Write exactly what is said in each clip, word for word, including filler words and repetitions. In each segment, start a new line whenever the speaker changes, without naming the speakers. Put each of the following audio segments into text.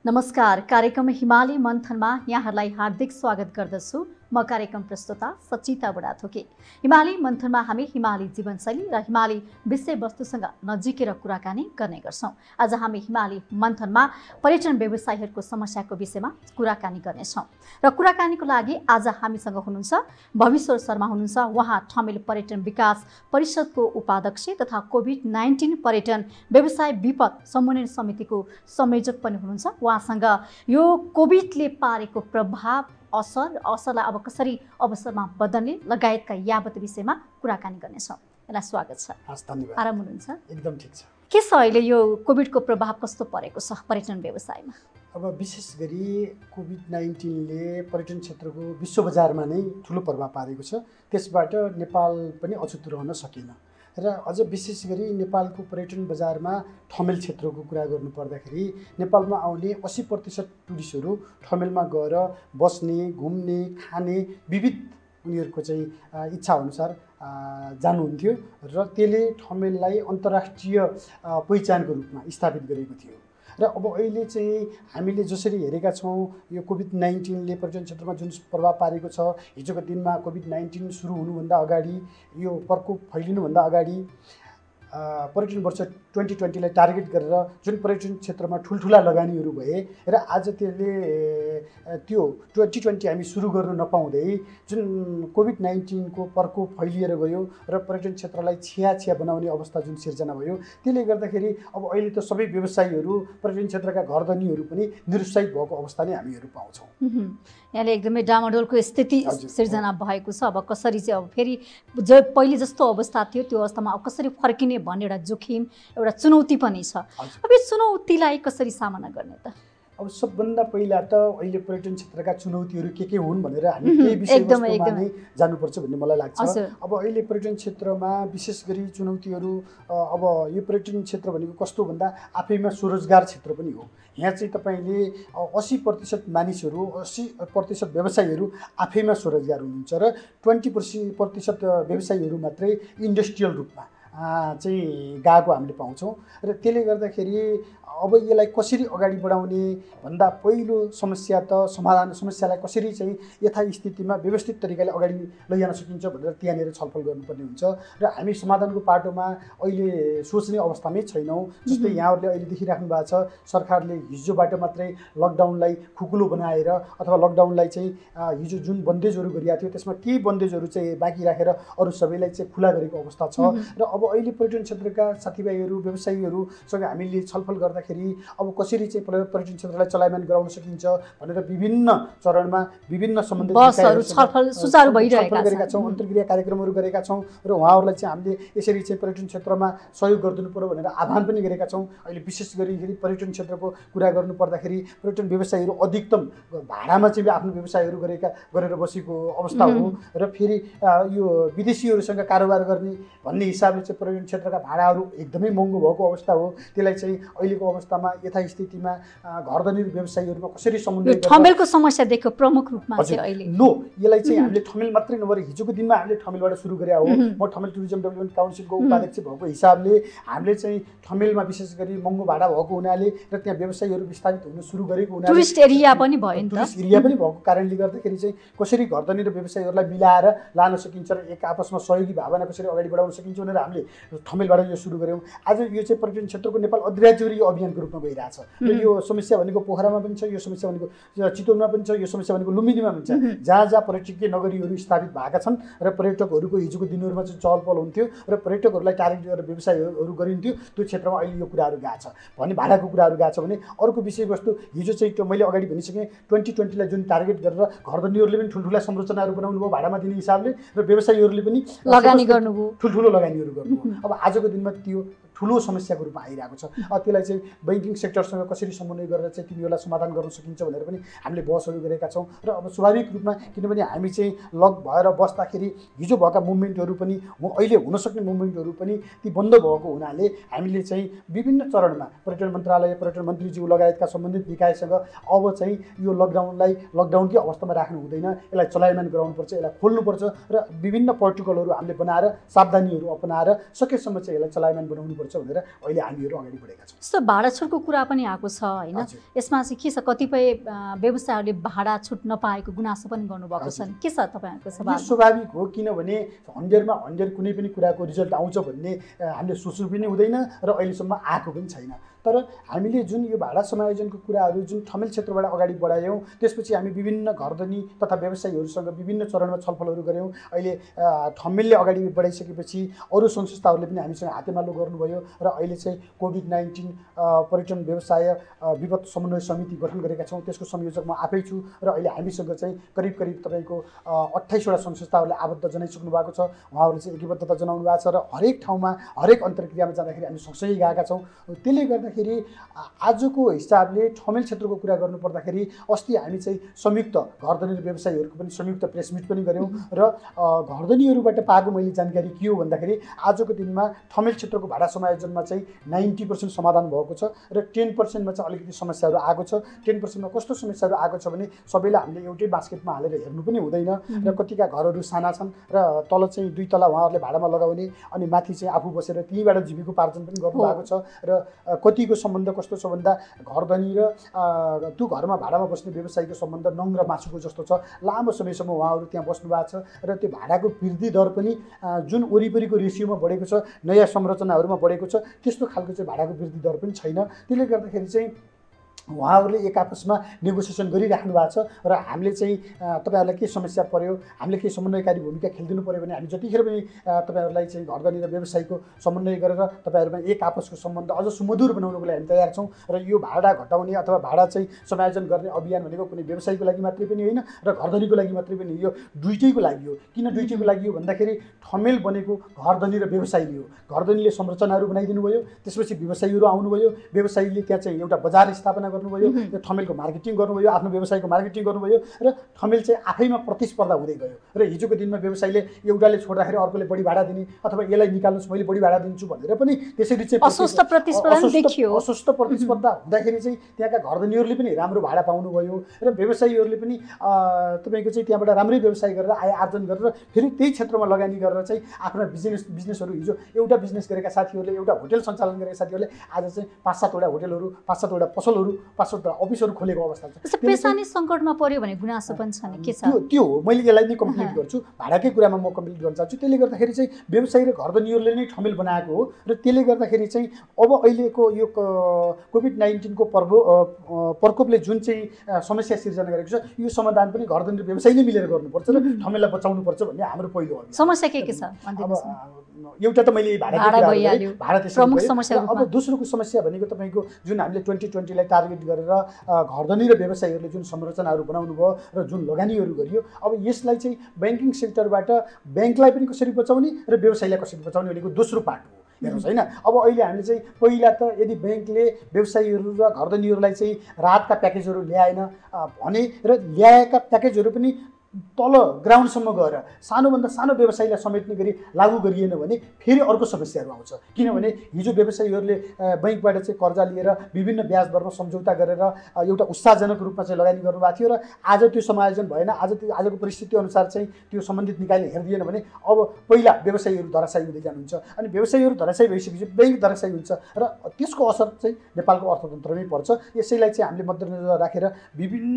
नमस्कार, कार्यक्रम हिमाली मन्थनमा यहाँहरूलाई हार्दिक स्वागत गर्दछु। म कार्यक्रम प्रस्तुता सचिता बुढाथोकी। हिमाली मन्थनमा हामी हिमाली जीवनशैली र हिमाली विषयवस्तुसँग नजिकेर कुराकानी गर्ने गर्छौँ। आज हामी हिमाली मन्थनमा पर्यटन व्यवसायीहरूको समस्याको विषयमा कुराकानी गर्नेछौँ र कुराकानीको लागि आज हामीसँग हुनुहुन्छ भविश्वर शर्मा हुनुहुन्छ। उहाँ ठमेल पर्यटन विकास परिषदको उपाध्यक्ष तथा कोभिड नाइन्टिन पर्यटन व्यवसाय विपद समन्वय समितिको संयोजक पनि हुनुहुन्छ। उहाँसँग यो कोभिडले पारेको प्रभाव, असर असरलाई अब कसरी अवसरमा बदल्ने लगायतका यावत विषयमा कुराकानी गर्नेछौँ। यसलाई स्वागत छ।
हस्, धन्यवाद।
आराम हुनुहुन्छ?
एकदम ठिक छ।
के छ अहिले यो कोभिडको प्रभाव कस्तो परेको छ पर्यटन व्यवसायमा?
अब विशेष गरी कोभिड नाइन्टिनले पर्यटन क्षेत्रको विश्व बजारमा नै ठुलो प्रभाव पारेको छ। त्यसबाट नेपाल पनि अछुत रहन सकेन र अझ विशेष गरी नेपालको पर्यटन बजारमा ठमेल क्षेत्रको कुरा गर्नुपर्दाखेरि नेपालमा आउने अस्सी प्रतिशत टुरिस्टहरू ठमेलमा गएर बस्ने, घुम्ने, खाने विविध उनीहरूको चाहिँ इच्छा अनुसार जानुहुन्थ्यो र त्यसले ठमेललाई अन्तर्राष्ट्रिय पहिचानको रूपमा स्थापित गरेको थियो। र अब अहिले चाहिँ हामीले जसरी हेरेका छौँ, यो कोभिड नाइन्टिनले पर्यटन क्षेत्रमा जुन प्रभाव पारेको छ, हिजोको दिनमा कोभिड नाइन्टिन सुरु हुनुभन्दा अगाडि, यो प्रकोप फैलिनुभन्दा अगाडि पर्यटन वर्ष ट्वेन्टी ट्वेन्टीलाई टार्गेट गरेर जुन पर्यटन क्षेत्रमा ठुल्ठुला लगानीहरू भए र आज त्यसले त्यो ट्वेन्टी ट्वेन्टी हामी सुरु गर्न नपाउँदै जुन कोभिड नाइन्टिनको प्रकोप फैलिएर गयो र पर्यटन क्षेत्रलाई छिया छिया बनाउने अवस्था जुन सिर्जना भयो, त्यसले गर्दाखेरि अब अहिले त सबै व्यवसायीहरू, पर्यटन क्षेत्रका घरधनीहरू पनि निरुत्साहित भएको अवस्था नै हामीहरू पाउँछौँ।
यहाँले एकदमै डामाडोलको स्थिति सिर्जना भएको छ। अब कसरी चाहिँ अब फेरि जो पहिले जस्तो अवस्था थियो त्यो अवस्थामा अब कसरी फर्किने भन्ने एउटा जोखिम, एउटा चुनौती पनि छ। अब यो चुनौतीलाई कसरी सामना गर्ने त?
अब सबभन्दा पहिला त अहिले पर्यटन क्षेत्रका चुनौतीहरू के के हुन् भनेर हामी त्यही विषयवस्तुमा नै जानुपर्छ भन्ने मलाई लाग्छ। अब अहिले पर्यटन क्षेत्रमा विशेष गरी चुनौतीहरू, अब यो पर्यटन क्षेत्र भनेको कस्तो भन्दा आफैमा स्वरोजगार क्षेत्र पनि हो। यहाँ चाहिँ तपाईँले अस्सी प्रतिशत मानिसहरू, अस्सी प्रतिशत व्यवसायीहरू आफैमा स्वरोजगार हुनुहुन्छ र ट्वेन्टी प्रतिशत व्यवसायीहरू मात्रै इन्डस्ट्रियल रूपमा चाहिँ गएको हामीले पाउँछौँ। र त्यसले गर्दाखेरि अब यसलाई कसरी अगाडि बढाउने भन्दा पहिलो समस्या त समाधान समस्यालाई कसरी चाहिँ यथास्थितिमा व्यवस्थित तरिकाले अगाडि लैजान सकिन्छ भनेर त्यहाँनिर छलफल गर्नुपर्ने हुन्छ र हामी समाधानको पाटोमा अहिले सोच्ने अवस्थामै छैनौँ। जस्तै यहाँहरूले अहिले देखिराख्नु भएको छ, सरकारले हिजोबाट मात्रै लकडाउनलाई खुकुलो बनाएर अथवा लकडाउनलाई चाहिँ हिजो जुन बन्देजहरू गरिएको थियो त्यसमा केही बन्देजहरू चाहिँ बाँकी राखेर अरू सबैलाई चाहिँ खुला गरेको अवस्था छ। र अब अहिले पर्यटन क्षेत्रका साथीभाइहरू, व्यवसायीहरूसँग हामीले छलफल गर्दाखेरि अब कसरी चाहिँ पर्यटन क्षेत्रलाई चलायमान गराउन सकिन्छ भनेर विभिन्न चरणमा विभिन्न सम्बन्धित
बसहरू छलफल सुचारू भइरहेका
छौँ, अन्तर्क्रिया कार्यक्रमहरू गरेका छौँ र उहाँहरूलाई चाहिँ हामीले यसरी चाहिँ पर्यटन क्षेत्रमा सहयोग गरिदिनु पर्यो भनेर आह्वान पनि गरेका छौँ। अहिले विशेष गरी पर्यटन क्षेत्रको कुरा गर्नु पर्दाखेरि पर्यटन व्यवसायीहरू अधिकतम भाडामा चाहिँ आफ्नो व्यवसायहरू गरेका गरेर बसेको अवस्था हो र फेरि यो विदेशीहरूसँग कारोबार गर्ने भन्ने हिसाबले चाहिँ पर्यटन क्षेत्रका भाडाहरू एकदमै महँगो भएको अवस्था हो। त्यसलाई चाहिँ अहिलेको अवस्थामा यथास्थितिमा घरधनी व्यवसायीहरूमा कसरी समन्वय
ठमेलको समस्या देख्यो प्रमुख रूपमा चाहिँ अहिले
नो यसलाई चाहिँ हामीले ठमेल मात्रै नभएर हिजोको दिनमा हामीले ठमेलबाट सुरु गरे हो। म ठमेल टुरिज्म डेभलपमेन्ट काउन्सिलको उपाध्यक्ष भएको हिसाबले हामीले चाहिँ ठमेलमा विशेष गरी महँगो भाडा भएको हुनाले र त्यहाँ व्यवसायीहरू विस्तारित हुन सुरु गरेको हुनाले
टुरिस्ट एरिया पनि भयो नि त।
टुरिस्ट एरिया पनि भएको कारणले गर्दाखेरि चाहिँ कसरी घरधनी र व्यवसायीहरूलाई मिलाएर लान सकिन्छ र एक आपसमा सहयोगी भावना कसरी अगाडि बढाउन सकिन्छ भनेर हामीले ठमेलबाट यो सुरु गऱ्यौँ। आज यो चाहिँ पर्यटन क्षेत्रको नेपाल अधिराज्यरी अभियानको रूपमा गइरहेछ र यो समस्या भनेको पोखरामा पनि छ, यो समस्या भनेको चितवनमा पनि छ, यो समस्या भनेको लुम्बिनीमा पनि छ। जहाँ जहाँ पर्यटकीय नगरीहरू स्थापित भएका छन् र पर्यटकहरूको हिजोको दिनहरूमा चाहिँ चहल पहल हुन्थ्यो र पर्यटकहरूलाई टार्गेट गरेर व्यवसायहरू गरिन्थ्यो, त्यो क्षेत्रमा अहिले यो कुराहरू गएको छ भने भाडाको कुराहरू गएको छ भने अर्को विषयवस्तु हिजो चाहिँ मैले अगाडि भनिसकेँ ट्वेन्टी ट्वेन्टीलाई जुन टार्गेट गरेर घरधनीहरूले पनि ठुल्ठुला संरचनाहरू बनाउनु भयो भाडामा दिने हिसाबले र व्यवसायीहरूले पनि
लगानी गर्नुभयो,
ठुल्ठुलो लगानीहरू गर्नुभयो। अब आजको दिनमा त्यो ठुलो समस्याको रूपमा आइरहेको छ। अब त्यसलाई चाहिँ ब्याङ्किङ सेक्टरसँग कसरी समन्वय गरेर चाहिँ तिनीहरूलाई समाधान गर्न सकिन्छ भनेर पनि हामीले बहसहरू गरेका छौँ। र अब स्वाभाविक रूपमा किनभने हामी चाहिँ लक भएर बस्दाखेरि हिजो भएका मुभमेन्टहरू पनि अहिले हुनसक्ने मुभमेन्टहरू पनि ती बन्द भएको हुनाले हामीले चाहिँ विभिन्न चरणमा पर्यटन मन्त्रालय, पर्यटन मन्त्रीज्यू लगायतका सम्बन्धित निकायसँग अब चाहिँ यो लकडाउनलाई लकडाउनकै अवस्थामा राख्नु हुँदैन, यसलाई चलायमान गराउनुपर्छ, यसलाई खोल्नुपर्छ र विभिन्न प्रोटोकलहरू हामीले बनाएर सावधानीहरू अपनाएर सकेसम्म चाहिँ यसलाई चलायमान बनाउनु गर्नुपर्छ भनेर अहिले हामीहरू अगाडि बढेका छौँ।
जस्तो भाडा छुटको कुरा पनि आएको छ होइन, यसमा चाहिँ के छ, कतिपय व्यवसायहरूले भाडा छुट नपाएको गुनासो पनि गर्नुभएको छ, के छ तपाईँहरूको सवाल?
स्वाभाविक हो, किनभने हन्ड्रेडमा हन्ड्रेड कुनै पनि कुराको रिजल्ट आउँछ भन्ने हामीले सोच्नु पनि हुँदैन र अहिलेसम्म आएको पनि छैन। तर हामीले जुन यो भाडा समायोजनको कुराहरू जुन ठमेल क्षेत्रबाट अगाडि बढायौँ, त्यसपछि हामी विभिन्न घरधनी तथा व्यवसायीहरूसँग विभिन्न चरणमा छलफलहरू गऱ्यौँ। अहिले ठमेलले अगाडि बढाइसकेपछि अरू सङ्घ संस्थाहरूले पनि हामीसँग हातेमालो गर्नुभयो र अहिले चाहिँ कोभिड नाइन्टिन पर्यटन व्यवसाय विपद समन्वय समिति गठन गरेका छौँ। त्यसको संयोजक म आफै छु र अहिले हामीसँग चाहिँ करिब करिब तपाईँको अट्ठाइसवटा सङ्घ संस्थाहरूले आबद्ध जनाइसक्नु भएको छ। उहाँहरूले चाहिँ एकीबद्धता जनाउनु भएको छ र हरेक ठाउँमा हरेक अन्तर्क्रियामा जाँदाखेरि हामी सँगसँगै गएका छौँ। त्यसले गर्दा खेरि आजको हिसाबले ठमेल क्षेत्रको कुरा गर्नु पर्दाखेरि अस्ति हामी चाहिँ संयुक्त घरधनी व्यवसायीहरूको पनि संयुक्त प्रेस मिट पनि गऱ्यौँ र घरधनीहरूबाट पाएको मैले जानकारी के हो भन्दाखेरि आजको दिनमा ठमेल क्षेत्रको भाडा समायोजनमा चाहिँ नाइन्टी पर्सेन्ट समाधान भएको छ र टेन पर्सेन्टमा चाहिँ अलिकति समस्याहरू आएको छ। टेन पर्सेन्टमा कस्तो समस्याहरू आएको छ भने सबैलाई हामीले एउटै बास्केटमा हालेर हेर्नु पनि हुँदैन र कतिका घरहरू साना छन् र तल चाहिँ दुई तला उहाँहरूले भाडामा लगाउने अनि माथि चाहिँ आफू बसेर त्यहीँबाट जीविकोपार्जन पनि गर्नुभएको छ र कतिको सम्बन्ध कस्तो छ भन्दा घरधनी र त्यो घरमा भाडामा बस्ने व्यवसायीको सम्बन्ध नङ र मासुको जस्तो छ। लामो समयसम्म उहाँहरू त्यहाँ बस्नु भएको छ र त्यो भाडाको वृद्धि दर पनि जुन वरिपरिको रेसियोमा बढेको छ, नयाँ संरचनाहरूमा बढेको छ, त्यस्तो खालको चाहिँ भाडाको वृद्धि दर पनि छैन। त्यसले गर्दाखेरि चाहिँ उहाँहरूले एक आपसमा नेगोसिएसन गरिराख्नु भएको छ र हामीले चाहिँ तपाईँहरूलाई के समस्या पर्यो, हामीले के समन्वयकारी भूमिका खेलिदिनु पऱ्यो भने हामी जतिखेर पनि तपाईँहरूलाई चाहिँ घरधनी र व्यवसायीको समन्वय गरेर तपाईँहरूमा एक आपसको सम्बन्ध अझ सुमधुर बनाउनको लागि हामी तयार छौँ। र यो भाडा घटाउने अथवा भाडा चाहिँ समायोजन गर्ने अभियान भनेको कुनै व्यवसायीको लागि मात्रै पनि होइन र घरधनीको लागि मात्रै पनि, यो दुइटैको लागि हो। किन दुइटैको लागि हो भन्दाखेरि ठमेल बनेको घरधनी र व्यवसायीले हो। घरधनीले संरचनाहरू बनाइदिनु भयो, त्यसपछि व्यवसायीहरू आउनुभयो, व्यवसायीले त्यहाँ चाहिँ एउटा बजार स्थापना गर्नुभयो, त्यो ठमेलको मार्केटिङ गर्नुभयो, आफ्नो व्यवसायको मार्केटिङ गर्नुभयो र ठमेल चाहिँ आफैमा प्रतिस्पर्धा हुँदै गयो। र हिजोको दिनमा व्यवसायीले एउटाले छोड्दाखेरि अर्कोले बढी भाडा दिने अथवा यसलाई निकाल्नुहोस् मैले बढी भाडा दिन्छु भनेर पनि त्यसरी चाहिँ
अस्वस्थ प्रतिस्पर्धा देखियो।
अस्वस्थ प्रतिस्पर्धा हुँदाखेरि चाहिँ त्यहाँका घरधनीहरूले पनि राम्रो भाडा पाउनुभयो र व्यवसायीहरूले पनि तपाईँको चाहिँ त्यहाँबाट राम्रै व्यवसाय गरेर आय आर्जन गरेर फेरि त्यही क्षेत्रमा लगानी गरेर चाहिँ आफ्ना बिजनेस बिजनेसहरू हिजो एउटा बिजनेस गरेका साथीहरूले, एउटा होटेल सञ्चालन गरेका साथीहरूले आज चाहिँ पाँच सातवटा होटेलहरू, पाँच सातवटा पसलहरू, पाँच सातवटा अफिसहरू खोलेको अवस्था छ।
पेसानी सङ्कटमा पर्यो भने गुनासो पनि छ नि, के छ
त्यो त्यो हो। मैले यसलाई नै कम्प्लिट गर्छु, भाडाकै कुरामा म कम्प्लिट गर्न चाहन्छु। त्यसले गर्दाखेरि चाहिँ व्यवसायी र घरधनीहरूले नै ठमेल बनाएको हो र त्यसले गर्दाखेरि चाहिँ अब अहिलेको यो कोभिड नाइन्टिनको पर्व प्रकोपले जुन चाहिँ समस्या सिर्जना गरेको छ, यो समाधान पनि घरधनी र व्यवसायीले मिलेर गर्नुपर्छ र ठमेललाई बचाउनुपर्छ भन्ने हाम्रो पहिलो हो।
समस्या के के छ?
एउटा त मैले भाडा भाडा
प्रमुख समस्या।
अब दोस्रोको समस्या भनेको तपाईँको जुन हामीले ट्वेन्टी ट्वेन्टीलाई टार्गेट गरेर घरधनी र व्यवसायीहरूले जुन संरचनाहरू बनाउनु भयो र जुन लगानीहरू गरियो, अब यसलाई चाहिँ ब्याङ्किङ सेक्टरबाट ब्याङ्कलाई पनि कसरी बचाउने र व्यवसायीलाई कसरी बचाउने भनेको दोस्रो पार्ट हो। हेर्नुहोस् होइन, अब अहिले हामीले चाहिँ पहिला त यदि ब्याङ्कले व्यवसायीहरू र घरधनीहरूलाई चाहिँ राहतका प्याकेजहरू ल्याएन भने र ल्याएका प्याकेजहरू पनि तल ग्राउन्डसम्म गएर सानोभन्दा सानो व्यवसायीलाई समेट्ने गरी लागू गरिएन भने फेरि अर्को समस्याहरू आउँछ। किनभने हिजो व्यवसायीहरूले बैङ्कबाट चाहिँ कर्जा लिएर विभिन्न ब्याज दरमा सम्झौता गरेर एउटा उत्साहजनक रूपमा चाहिँ लगानी गर्नुभएको थियो र आज त्यो समायोजन भएन, आज त्यो आजको परिस्थिति अनुसार चाहिँ त्यो सम्बन्धित निकायले हेरिदिएन भने अब पहिला व्यवसायीहरू धराशायी हुँदै जानुहुन्छ अनि व्यवसायीहरू धराशायी भइसकेपछि ब्याङ्क धराशायी हुन्छ र त्यसको असर चाहिँ नेपालको अर्थतन्त्रमै पर्छ। यसैलाई चाहिँ हामीले मध्यनजर राखेर विभिन्न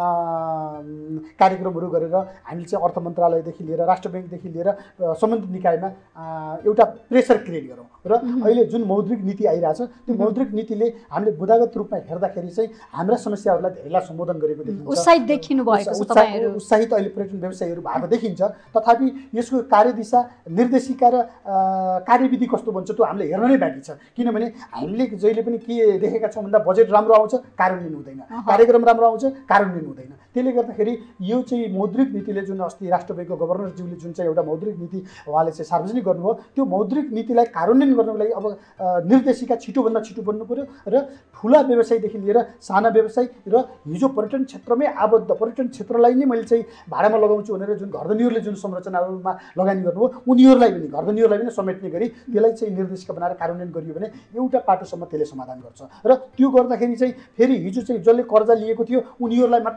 कार्यक्रमहरू गरेर हामीले चाहिँ अर्थ मन्त्रालयदेखि लिएर राष्ट्र ब्याङ्कदेखि लिएर सम्बन्धित निकायमा एउटा प्रेसर क्रिएट गरौँ र अहिले जुन मौद्रिक नीति आइरहेछ त्यो मौद्रिक नीतिले हामीले बुदागत रूपमा हेर्दाखेरि चाहिँ हाम्रा समस्याहरूलाई धेरैलाई सम्बोधन गरेको देखिन्छ।
उत्साहित देखिनु भएको छ तपाईहरु,
उत्साहित अहिले पर्यटन व्यवसायीहरू भएको देखिन्छ। तथापि यसको कार्यदिशा, निर्देशिका र कार्यविधि कस्तो बन्छ त्यो हामीले हेर्न नै बाँकी छ। किनभने हामीले जहिले पनि के देखेका छौँ भन्दा बजेट राम्रो आउँछ, कार्यान्वयन हुँदैन, कार्यक्रम राम्रो आउँछ, कार्यान्वयन हुँदैन। त्यसले गर्दाखेरि यो चाहिँ मौद्रिक नीतिले जुन अस्ति राष्ट्र ब्याङ्कको गभर्नरज्यूले जुन चाहिँ एउटा मौद्रिक नीति उहाँले चाहिँ सार्वजनिक गर्नुभयो, त्यो मौद्रिक नीतिलाई कार्यान्वयन गर्नको लागि अब निर्देशिका छिटोभन्दा छिटो बन्नु पर्यो र ठुला व्यवसायदेखि लिएर साना व्यवसाय र हिजो पर्यटन क्षेत्रमै आबद्ध पर्यटन क्षेत्रलाई नै मैले चाहिँ भाडामा लगाउँछु भनेर जुन घरधनीहरूले जुन संरचनाहरूमा लगानी गर्नुभयो उनीहरूलाई पनि घरधनीहरूलाई पनि समेट्ने गरी त्यसलाई चाहिँ निर्देशिका बनाएर कार्यान्वयन गरियो भने एउटा पाटोसम्म त्यसले समाधान गर्छ। र त्यो गर्दाखेरि चाहिँ फेरि हिजो चाहिँ जसले कर्जा लिएको थियो उनीहरूलाई मात्रै टार्गेट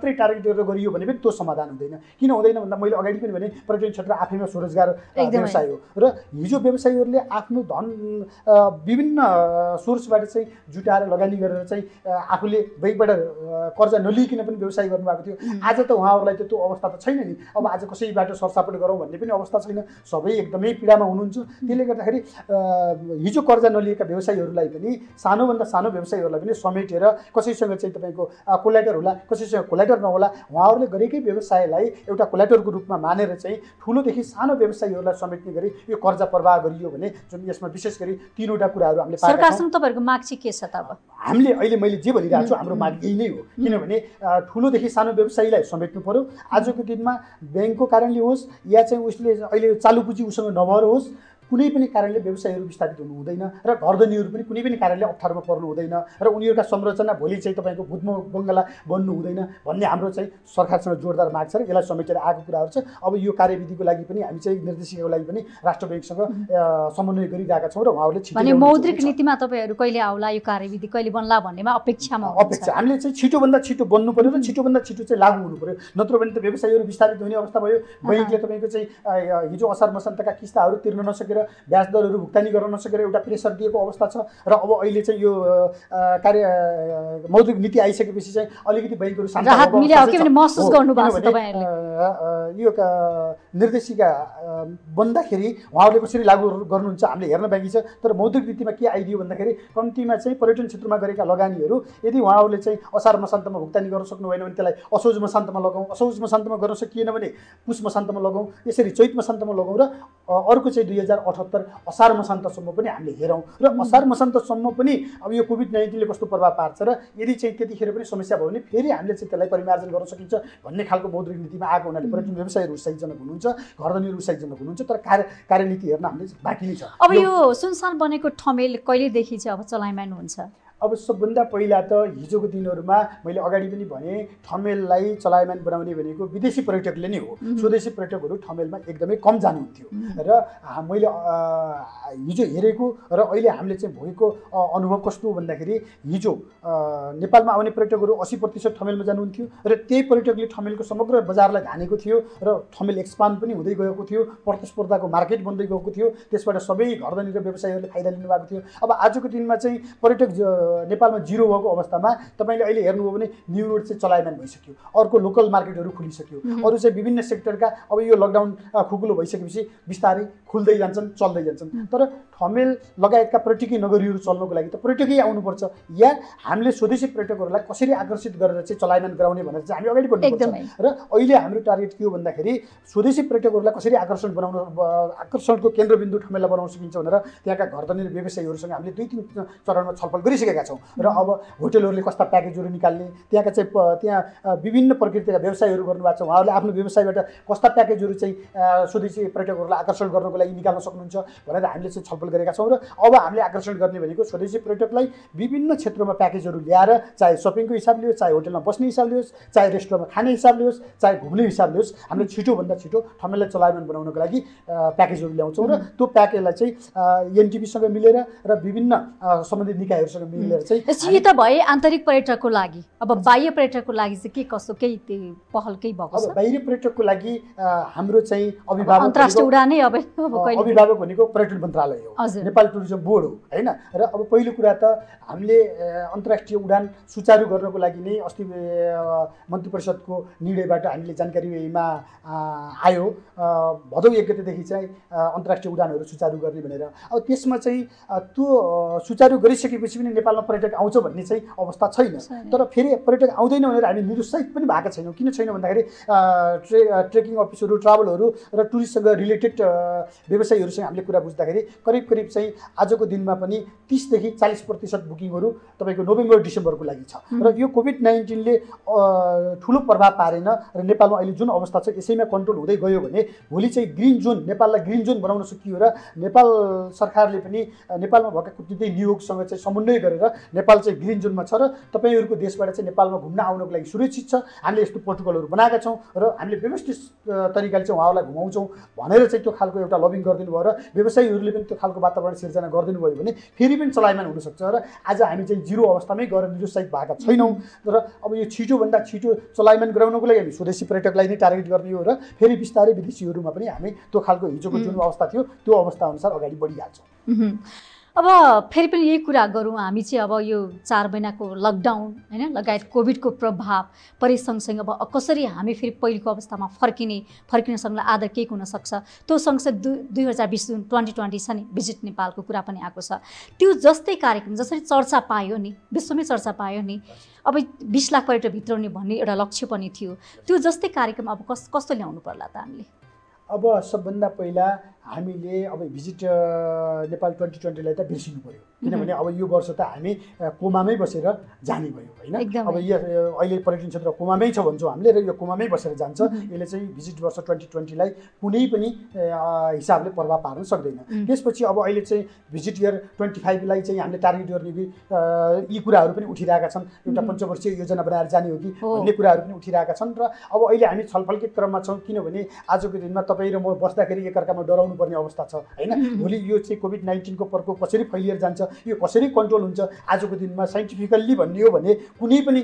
समेटेर गरियो भने पनि त्यो समाधान हुँदैन। किन हुँदैन भन्दा मैले अगाडि पनि भने पर्यटन क्षेत्र आफैमा स्वरोजगार व्यवसाय हो र हिजो व्यवसायीहरूले आफ्नो धन विभिन्न सोर्सबाट चाहिँ जुटाएर लगानी गरेर चाहिँ आफूले बैंकबाट कर्जा नलिइकन पनि व्यवसाय गर्नुभएको थियो। आज त उहाँहरूलाई त त्यो अवस्था त छैन नि। अब आज कसैबाट सरसापट गरौँ भन्ने पनि अवस्था छैन, सबै एकदमै पीडामा हुनुहुन्छ। त्यसले गर्दाखेरि हिजो कर्जा नलिएका व्यवसायीहरूलाई पनि सानोभन्दा सानो व्यवसायीहरूलाई पनि समेटेर कसैसँग चाहिँ तपाईँको कोल्याटर होला, कसैसँग कोल्याटर नहोला, उहाँहरूले गरेकै व्यवसायलाई एउटा कोल्याटरको रूपमा मानेर चाहिँ ठुलोदेखि सानो व्यवसायीहरूलाई समेट्ने गरी यो कर्जा प्रवाह गरियो भने जुन यसमा विशेष गरी तीनवटा कुराहरू हामीले
सरकारसँग तपाईँहरूको माग चाहिँ के छ त? अब
हामीले अहिले मैले जे भनिरहेको छु हाम्रो माग यही नै हो। किनभने ठुलोदेखि सानो व्यवसायीलाई समेट्नु पर्यो। आजको दिनमा ब्याङ्कको कारणले होस् या चाहिँ उसले अहिले चालु पुँजी उसँग नभएर होस्, कुनै पनि कारणले व्यवसायहरू विस्थापित हुनु हुँदैन र घरधनीहरू पनि कुनै पनि कारणले अप्ठ्यारोमा पर्नु हुँदैन र उनीहरूका संरचना भोलि चाहिँ तपाईँको भूतम बङ्गला बन्नु हुँदैन भन्ने हाम्रो चाहिँ सरकारसँग जोरदार माग छ र यसलाई समेटेर आएको कुराहरू छ। अब यो कार्यविधिको लागि पनि हामी चाहिँ निर्देशिकाको लागि पनि राष्ट्र ब्याङ्कसँग समन्वय गरिरहेका छौँ र उहाँहरूले छिटो
भने मौद्रिक नीतिमा तपाईँहरू कहिले आउला, यो कार्यविधि कहिले बन्ला भन्नेमा अपेक्षामा
अपेक्षा हामीले चाहिँ छिटोभन्दा छिटो बन्नु पर्यो र छिटोभन्दा छिटो चाहिँ लागू हुनु पर्यो। नत्र भने त व्यवसायीहरू विस्थापित हुने अवस्था भयो। बैङ्कले तपाईँको चाहिँ हिजो असार मसान्तका किस्ताहरू तिर्न नसकेर ब्याज दरहरू भुक्तानी गर्न नसकेर एउटा प्रेसर दिएको अवस्था छ र अब अहिले चाहिँ यो कार्य मौद्रिक नीति आइसकेपछि चाहिँ अलिकति बैङ्कहरू
राहत मिल्यो के भने महसुस गर्नुभएको छ तपाईहरुले?
यो निर्देशिका बन्दाखेरि उहाँहरूले कसरी लागू गर्नुहुन्छ हामीले हेर्न बाँकी छ। तर मौद्रिक नीतिमा के आइदियो भन्दाखेरि कम्तीमा चाहिँ पर्यटन क्षेत्रमा गरेका लगानीहरू यदि उहाँहरूले चाहिँ असार मसान्तमा भुक्तानी गर्न सक्नु भएन भने त्यसलाई असोज मसान्तमा लगाउँ, असोज मसान्तमा गर्न सकिएन भने पुस मसान्तमा लगाउँ, यसरी चैत मसान्तमा लगाउँ र अर्को चाहिँ दुई हजार अठहत्तर असार मसान्तसम्म पनि हामीले हेरौँ र असार मसान्तसम्म पनि अब यो कोभिड नाइन्टिनले कस्तो प्रभाव पार्छ र यदि चाहिँ त्यतिखेर पनि समस्या भयो भने फेरि हामीले चाहिँ त्यसलाई परिमार्जन गर्न सकिन्छ भन्ने खालको मौद्रिक नीतिमा आएको हुनाले पर्यटन व्यवसायहरू उत्साहजनक हुनुहुन्छ, घरधनीहरू उत्साहजनक हुनुहुन्छ। तर कार्य कार्यनीति हेर्न हामीले बाँकी नै छ।
अब यो सुनसान बनेको ठमेल कहिलेदेखि चाहिँ अब चलायमान हुन्छ?
अब सबभन्दा पहिला त हिजोको दिनहरूमा मैले अगाडि पनि भने ठमेललाई चलायमान बनाउने भनेको विदेशी पर्यटकले नै हो। स्वदेशी पर्यटकहरू ठमेलमा एकदमै कम जानुहुन्थ्यो र मैले हिजो हेरेको र अहिले हामीले चाहिँ भोगेको अनुभव कस्तो हो भन्दाखेरि हिजो नेपालमा आउने पर्यटकहरू अस्सी प्रतिशत ठमेलमा जानुहुन्थ्यो र त्यही पर्यटकले ठमेलको समग्र बजारलाई धानेको थियो र ठमेल एक्सपान्ड पनि हुँदै गएको थियो, प्रतिस्पर्धाको मार्केट बन्दै गएको थियो, त्यसबाट सबै घरधनी र व्यवसायीहरूले फाइदा लिनुभएको थियो। अब आजको दिनमा चाहिँ पर्यटक नेपालमा जिरो भएको अवस्थामा तपाईँले अहिले हेर्नुभयो भने न्यू रोड चाहिँ चलायमान भइसक्यो, अर्को लोकल मार्केटहरू खुलिसक्यो, अरू चाहिँ विभिन्न सेक्टरका अब यो लकडाउन खुकुलो भइसकेपछि बिस्तारै खुल्दै जान्छन्, चल्दै जान्छन्। तर ठमेल लगायतका पर्यटकीय नगरीहरू चल्नको लागि त पर्यटकै आउनुपर्छ या हामीले स्वदेशी पर्यटकहरूलाई कसरी आकर्षित गरेर चाहिँ चलायमान गराउने भनेर चाहिँ हामी अगाडि बढ्नुपर्छ। र अहिले हाम्रो टार्गेट के हो भन्दाखेरि स्वदेशी पर्यटकहरूलाई कसरी आकर्षण बनाउन आकर्षणको केन्द्रबिन्दु ठमेललाई बनाउन सकिन्छ भनेर त्यहाँका घरधनी र व्यवसायीहरूसँग हामीले दुई तिन चरणमा छलफल गरिसकेका छौँ। र अब होटलहरूले कस्ता प्याकेजहरू निकाल्ने, त्यहाँका चाहिँ त्यहाँ विभिन्न प्रकृतिका व्यवसायहरू गर्नुभएको छ, उहाँहरूले आफ्नो व्यवसायबाट कस्ता प्याकेजहरू चाहिँ स्वदेशी पर्यटकहरूलाई आकर्षण गर्नको लागि निकाल्न सक्नुहुन्छ भनेर हामीले चाहिँ छलफल गरेका छौँ। र अब हामीले आकर्षण गर्ने भनेको स्वदेशी पर्यटकलाई विभिन्न क्षेत्रमा प्याकेजहरू ल्याएर चाहे सपिङको हिसाबले होस्, चाहे होटलमा बस्ने हिसाबले होस्, चाहे रेस्टुरेन्टमा खाने हिसाबले होस्, चाहे घुम्ने हिसाबले होस्, हामीले छिटोभन्दा छिटो ठमेललाई चलायमान बनाउनको लागि प्याकेजहरू ल्याउँछौँ र त्यो प्याकेजलाई चाहिँ एनटिपीसँग मिलेर र विभिन्न सम्बन्धित निकायहरूसँग मिलेर चाहिँ
यी त भए आन्तरिक पर्यटकको लागि। अब बाह्य पर्यटकको लागि चाहिँ के कस्तो केही पहल केही भएको छ?
अब बाहिरी पर्यटकको लागि हाम्रो चाहिँ अभिभावक
अन्तर्राष्ट्रिय उडानै अब
अभिभावक भनेको पर्यटन मन्त्रालय हो, नेपाल टुरिज्म बोर्ड हो हैन। र अब पहिलो कुरा त हामीले अन्तर्राष्ट्रिय उडान सुचारू गर्नको लागि नै अस्ति मन्त्री परिषदको निर्णयबाट हामीले जानकारीमा आयो भदौ एक गतेदेखि चाहिँ अन्तर्राष्ट्रिय उडानहरू सुचारू गर्ने भनेर। अब त्यसमा चाहिँ त्यो सुचारू गरिसकेपछि पनि नेपालमा पर्यटक आउँछ भन्ने चाहिँ अवस्था छैन। तर फेरि पर्यटक आउँदैन भनेर हामी निरुत्साहित पनि भएका छैनौँ। किन छैन भन्दाखेरि ट्रे ट्रेकिङ अफिसहरू, ट्राभलहरू र टुरिस्टसँग रिलेटेड व्यवसायीहरूसँग हामीले कुरा बुझ्दाखेरि करिब करिब चाहिँ आजको दिनमा पनि तीसदेखि चालीस प्रतिशत बुकिङहरू तपाईँको नोभेम्बर डिसेम्बरको लागि छ। र यो कोभिड नाइन्टिनले ठुलो प्रभाव पारेन र नेपालमा अहिले जुन अवस्था छ यसैमा कन्ट्रोल हुँदै गयो भने भोलि चाहिँ ग्रिन जोन, नेपाललाई ग्रिन जोन बनाउन सकियो र नेपाल सरकारले पनि नेपालमा भएका कूटनीतिक नियोगसँग चाहिँ समन्वय गरेर र नेपाल चाहिँ ग्रिन जोनमा छ र तपाईँहरूको देशबाट चाहिँ नेपालमा घुम्न आउनको लागि सुरक्षित छ, हामीले यस्तो प्रोटोकलहरू बनाएका छौँ र हामीले व्यवस्थित तरिकाले चाहिँ उहाँहरूलाई घुमाउँछौँ भनेर चाहिँ त्यो खालको एउटा लबिङ गरिदिनु भयो र व्यवसायीहरूले पनि त्यो खालको वातावरण सिर्जना गरिदिनु भयो भने फेरि पनि चलायमान हुनसक्छ र आज हामी चाहिँ जिरो अवस्थामै गएर निरुत्साहित भएका छैनौँ। र अब यो छिटोभन्दा छिटो चलायमान गराउनको लागि हामी स्वदेशी पर्यटकलाई नै टार्गेट गर्ने हो र फेरि बिस्तारै विदेशीहरूमा पनि हामी त्यो खालको हिजोको जुन अवस्था थियो त्यो अवस्था अनुसार अगाडि बढिहाल्छौँ।
अब फेरि पनि यही कुरा गरौँ, हामी चाहिँ अब यो चार महिनाको लकडाउन होइन लगायत कोभिडको प्रभाव परि सँगसँगै अब कसरी हामी फेरि पहिलेको अवस्थामा फर्किने फर्किन सक्ने आधार के हुनसक्छ, त्यो सँगसँगै दुई दुई हजार बिस जुन ट्वेन्टी ट्वेन्टी छ नि भिजिट नेपालको कुरा पनि आएको छ। त्यो जस्तै कार्यक्रम जसरी चर्चा पायो नि, विश्वमै चर्चा पायो नि, अब बिस लाख पर्यटक भित्राउने भन्ने एउटा लक्ष्य पनि थियो, त्यो जस्तै कार्यक्रम अब कस कस्तो ल्याउनु पर्ला त हामीले?
अब सबभन्दा पहिला हामीले अब भिजिट नेपाल ट्वेन्टी ट्वेन्टीलाई त बिर्सिनु पऱ्यो, किनभने अब यो वर्ष त हामी कोमामै बसेर जाने भयो होइन। अब यो अहिले पर्यटन क्षेत्र कोमामै छ भन्छौँ हामीले र यो कोमामै बसेर जान्छ। यसले चाहिँ भिजिट वर्ष ट्वेन्टी ट्वेन्टीलाई कुनै पनि हिसाबले प्रभाव पार्न सक्दैन। त्यसपछि अब अहिले चाहिँ भिजिट इयर ट्वेन्टी फाइभलाई चाहिँ हामीले टार्गेट गर्ने कि यी कुराहरू पनि उठिरहेका छन्, एउटा पञ्चवर्षीय योजना बनाएर जाने हो कि भन्ने कुराहरू पनि उठिरहेका छन्। र अब अहिले हामी छलफलकै क्रममा छौँ, किनभने आजको दिनमा तपाईँ र म बस्दाखेरि एकअर्कामा डराउनु पर्ने अवस्था छ होइन। भोलि यो चाहिँ कोभिड नाइन्टिनको प्रकोप कसरी फैलिएर जान्छ, यो कसरी कन्ट्रोल हुन्छ, आजको दिनमा साइन्टिफिकल्ली भन्ने हो भने कुनै पनि